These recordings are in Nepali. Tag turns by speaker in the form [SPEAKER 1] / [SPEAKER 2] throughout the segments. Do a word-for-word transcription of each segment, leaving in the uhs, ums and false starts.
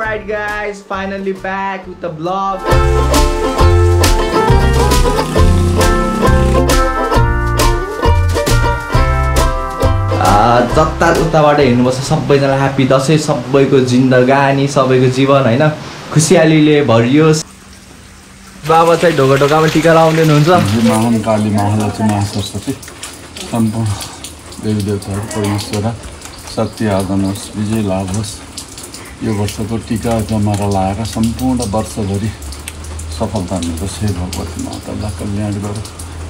[SPEAKER 1] Alright guys, finally back with the vlog. जता उताबाट हेर्नुपर्छ सबैजना ह्याप्पी दसैँ सबैको जिन्दगानी सबैको जीवन हैन खुसियालीले भरियोस्। बाबा चाहिँ ढोका ढोकामा टिका लाउँदै हुनुहुन्छ।
[SPEAKER 2] महान काली महालक्ष्मी सरस्वती सम्पूर्ण देवी देवताहरू परमेश्वर शक्ति आगमन होस्, विजय लाभ होस्। यो वर्षको टिका जमारा लाएर सम्पूर्ण वर्षभरि सफलता मिलोस्। हे भगवती मातालाई कल्याण गरोस्।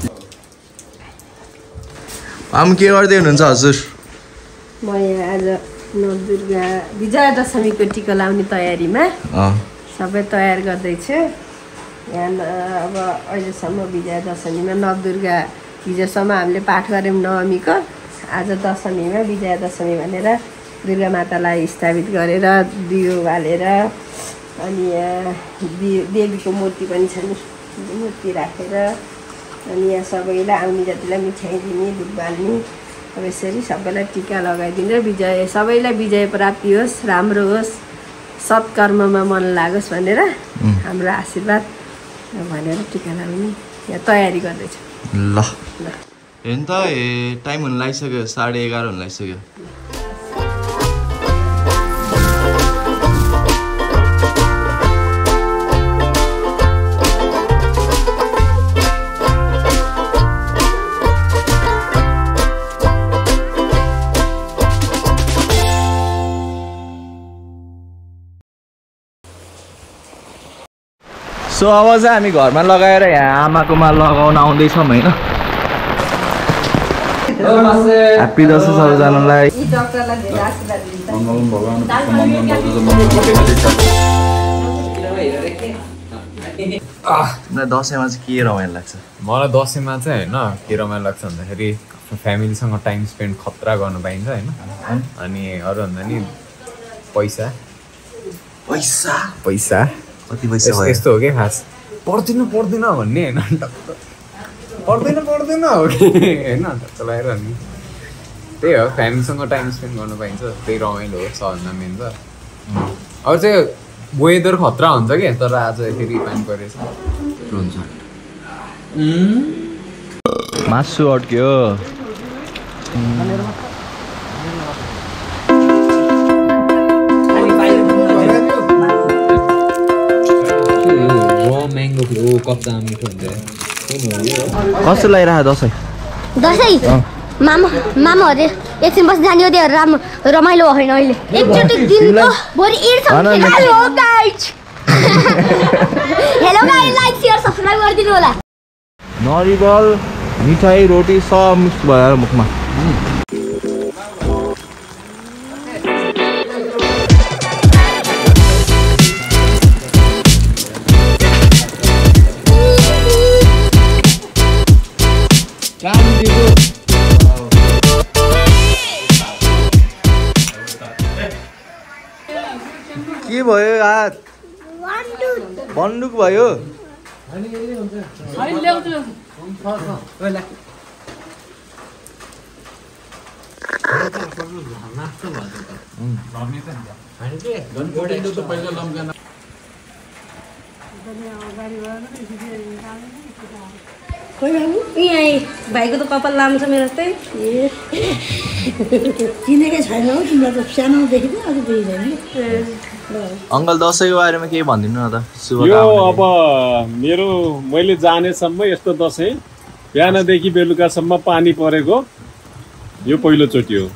[SPEAKER 1] आम के गर्दै हुनुहुन्छ हजुर?
[SPEAKER 3] म यहाँ आज नवदुर्गा विजया दशमीको टिका लाउने तयारीमा सबै तयार गर्दैछु। यहाँ अब अहिलेसम्म विजया दशमीमा नवदुर्गा हिजोसम्म हामीले पाठ गऱ्यौँ नवमीको। आज दशमीमा विजया दशमी भनेर दुर्गा मातालाई स्थापित गरेर दियो बालेर अनि यहाँ देवीको मूर्ति पनि छ नि, मूर्ति राखेर अनि यहाँ सबैलाई आउने जतिलाई मिठाई दिने दुध बाल्ने अब यसरी सबैलाई टिका लगाइदिने। विजय सबैलाई विजय प्राप्ति होस्, राम्रो होस्, सत्कर्ममा मन लागोस् भनेर हाम्रो आशीर्वाद भनेर टिका लगाउने यहाँ तयारी गर्दैछु।
[SPEAKER 1] ल हेर्नु त टाइम हुन लागिसक्यो, साढे एघार हुन लागिसक्यो। सो अब चाहिँ हामी घरमा लगाएर यहाँ आमाकोमा लगाउन आउँदैछौँ होइन। ह्याप्पी दसैँ सबैजनालाई। दसैँमा चाहिँ के रमाइलो लाग्छ?
[SPEAKER 4] मलाई दसैँमा चाहिँ होइन के रमाइलो लाग्छ भन्दाखेरि फ्यामिलीसँग टाइम स्पेन्ड खतरा गर्नु पाइन्छ होइन। अनि अरू भन्दा नि पैसा
[SPEAKER 1] पैसा
[SPEAKER 4] पैसा
[SPEAKER 1] कति पैसा भयो
[SPEAKER 4] यस्तो हो कि खास पर्दैन पर्दैन भन्ने होइन, पर्दैन पर्दैन हो कि होइन चलाएर नि त्यही हो। फ्यामिलीसँग टाइम स्पेन्ड गर्नु पाइन्छ, त्यही रमाइलो हो सबभन्दा मेन त। अरू चाहिँ वेदर खतरा हुन्छ कि, तर आज फेरि पानी परेछ
[SPEAKER 1] हुन्छ। मासु अड्क्यो। कस्तो लागिरहेको दसैँ?
[SPEAKER 5] दसैँ मामा मामाहरू एकछिन बस जाने हो, त्यो राम्रो रमाइलो होइन अहिले एकचोटि दिनको भोलि hello guys hello guys like share subscribe गरिदिनु होला।
[SPEAKER 1] नरिवल मिठाई रोटी सब मिक्स भएर मुखमा। के भयो हात? बन्दुक भयो।
[SPEAKER 3] भाइको त कपाल लाम्रो छ मेरो जस्तै।
[SPEAKER 5] चिनेकै छैन हौ तिमीलाई त सानोदेखि नै अझै देखिँदैन।
[SPEAKER 1] अङ्कल दसैँको बारेमा केही भनिदिनु न त।
[SPEAKER 2] यो अब मेरो मैले जानेसम्म यस्तो दसैँ बिहानदेखि बेलुकासम्म पानी परेको यो पहिलोचोटि हो।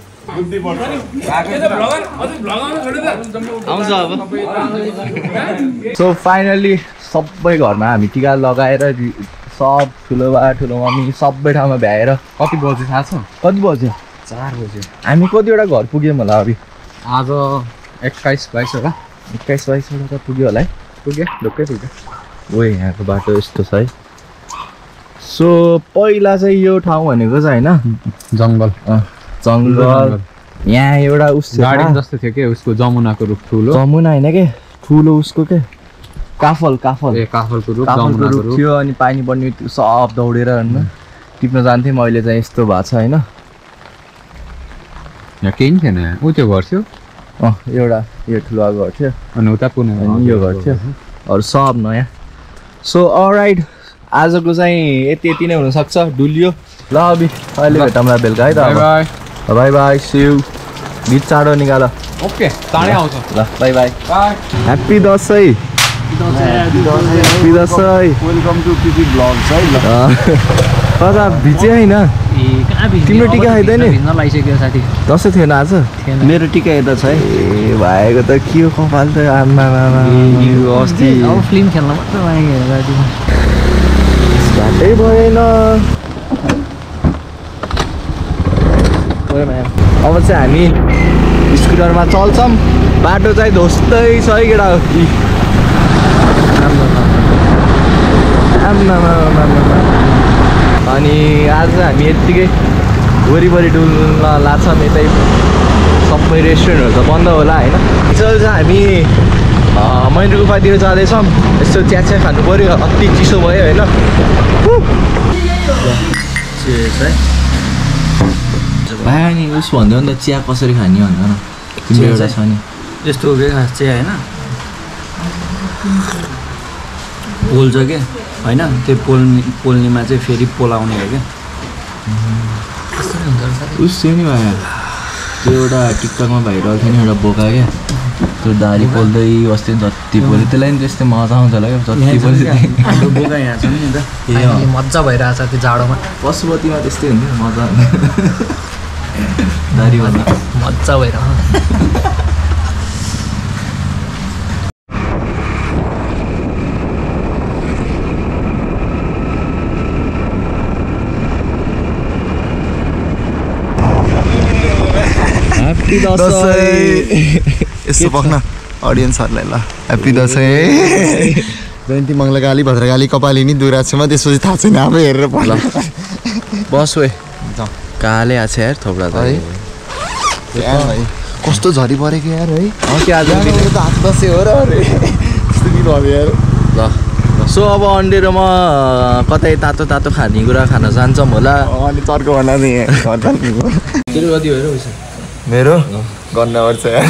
[SPEAKER 1] सो फाइनली सबै घरमा हामी टिका लगाएर सब ठुलो बा ठुलो मम्मी सबै ठाउँमा भ्याएर
[SPEAKER 4] कति बज्यो थाहा छ?
[SPEAKER 1] कति बज्यो?
[SPEAKER 4] चार बज्यो।
[SPEAKER 1] हामी कतिवटा घर पुग्यौँ होला अभि?
[SPEAKER 4] आज एक्काइस बाइसवटा
[SPEAKER 1] एक्काइस बाइसवटा त पुग्यो होला है।
[SPEAKER 4] पुग्यो ढुक्कै पुग्यो।
[SPEAKER 1] ओ यहाँको बाटो यस्तो छ है। सो पहिला चाहिँ यो ठाउँ भनेको चाहिँ होइन
[SPEAKER 4] जङ्गल
[SPEAKER 1] जङ्गल यहाँ एउटा उस
[SPEAKER 4] गार्डन जस्तो थियो के, उसको जमुनाको रुख ठुलो।
[SPEAKER 1] जमुना होइन के ठुलो उसको के काफल काफल
[SPEAKER 4] ए काफलको रुख
[SPEAKER 1] जमुनाको रुख थियो। अनि पानी पर्ने सब दौडेर होइन टिप्न जान्थेँ। म अहिले चाहिँ यस्तो भएको छ होइन।
[SPEAKER 4] यहाँ केही पनि थिएन। ऊ त्यो घर थियो
[SPEAKER 1] अँ एउटा यो ठुलो घर थियो
[SPEAKER 4] अनि उता पुने
[SPEAKER 1] अनि यो घर थियो अरू सब नयाँ सो अलराइट आजको चाहिँ यति यति नै हुनसक्छ डुलियो ल अभि अहिले भेटौँला बेलुका है त
[SPEAKER 4] बाई
[SPEAKER 1] बाई बाई सिउ गीत चाँडो निकाल
[SPEAKER 4] ओके चाँडै आउँछ
[SPEAKER 1] ल bye bye
[SPEAKER 4] bye
[SPEAKER 1] happy Dashain happy Dashain
[SPEAKER 2] welcome to PP blogs है ल
[SPEAKER 1] कता भिजे होइन तिम्रो टिका खाइदैन
[SPEAKER 6] लगाइसक्यो साथी
[SPEAKER 1] दसैँ थिएन आज मेरो टिका यता छ है ए भाइको त के हो कपाल त आमा अस्ति
[SPEAKER 6] अब फिल्म खेल्न मात्र लाग्यो
[SPEAKER 1] घाटै भएन अब चाहिँ हामी स्कुटरमा चल्छौँ बाटो चाहिँ धोस्तै छ है केटा अनि आज हामी यत्तिकै वरिपरि डुल्न लाग्छौँ यतै सबै रेस्टुरेन्टहरू त बन्द होला होइन हिजो चाहिँ हामी मैन गुफातिर जाँदैछौँ यस्तो चिया चिया खानु पऱ्यो अति चिसो भयो होइन भाइ अनि उस भन्दै नि त चिया कसरी खाने भन्दा न तिम्रो एउटा छ नि
[SPEAKER 6] यस्तो हो क्या खास चाहिँ होइन पोल्छ क्या होइन त्यो पोल्ने पोल्नेमा चाहिँ फेरि पोलाउने हो क्या
[SPEAKER 1] उस थियो नि भाइ त्यो एउटा टिकटकमा भाइरल थियो नि एउटा बोका क्या त्यो दारी पोल्दै बस्थ्यो नि जति पोल्यो त्यसलाई नि त्यस्तै मजा आउँछ होला क्या जति पोल्यो
[SPEAKER 6] बोका यहाँ छ नि त मजा भइरहेछ त्यो जाडोमा
[SPEAKER 1] पशुपतिमा त्यस्तै हुन्थ्यो मजा दारी भन्दा
[SPEAKER 6] मजा भइरहेको
[SPEAKER 1] ह्याप्पी दसैँ
[SPEAKER 7] यस्तो पक्न अडियन्सहरूलाई ल ह्याप्पी दसैँ जयन्ती मङ्गलकाली भद्रकाली कपालिनी दुराक्षमा त्यसपछि थाहा छैन अब हेरेर पर्ला
[SPEAKER 1] बस वे काले आछ यार थोप्रा त है
[SPEAKER 7] कस्तो झरी परेको यार है
[SPEAKER 1] के आज
[SPEAKER 7] हात दसैँ हो र अरे त्यस्तो कि भयो यार
[SPEAKER 1] ल सो अब अन्डेर म कतै तातो तातो खानेकुरा खान जान्छौँ होला
[SPEAKER 7] अनि चर्को भन्दा नि
[SPEAKER 1] तेरो कति भएर पैसा
[SPEAKER 7] मेरो गर्न पर्छ यार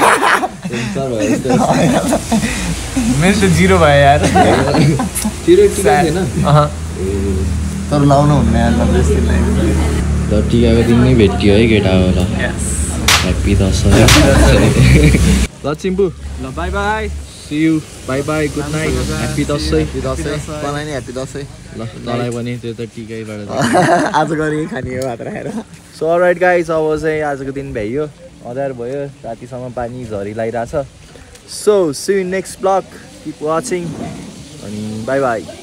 [SPEAKER 4] मेरो त जिरो भयो यार
[SPEAKER 1] तेरो टिका थिएन
[SPEAKER 7] तर लाउनु हुन्न यार
[SPEAKER 1] ल टिकाको दिन नै भेटियो है केटा हो ल ह्याप्पी दसैँ ल चिम्पू ल bye bye see you bye bye good night happy Dashain
[SPEAKER 7] मलाई नि ह्याप्पी दसैँ
[SPEAKER 1] ल तँलाई पनि त्यो त टिकैबाट
[SPEAKER 7] आज गरी खाने हो भात राखेर
[SPEAKER 1] सो अलराइट गाइस अब चाहिँ आजको दिन भ्याइयो अँध्यार भयो रातिसम्म पानी झरी लगाइरहेछ so see you next blog keep watching अनि बाई बाई